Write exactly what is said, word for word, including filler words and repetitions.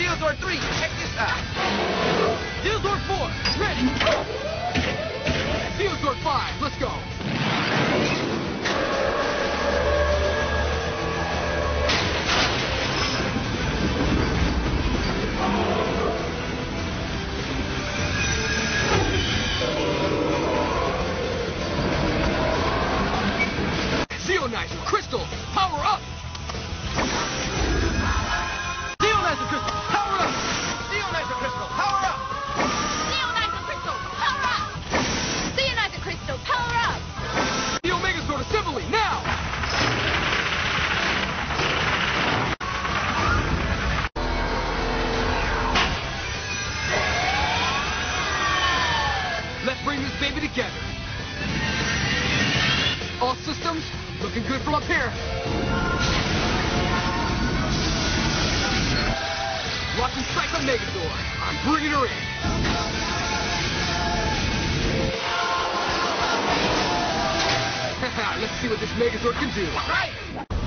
Zeozord three, check this out. Zeozord four, ready. Zeozord five, let's go. Zeonizer Crystal, power up! Zeonizer Crystal, power up! Zeonizer Crystal, power up! Zeonizer Crystal, power up! Zeonizer Crystal, power up! The Omega Sword Assembly, now! Let's bring this baby together. All systems looking good from up here. Watching strike on Megazord. I'm bringing her in. Let's see what this Megazord can do. Right.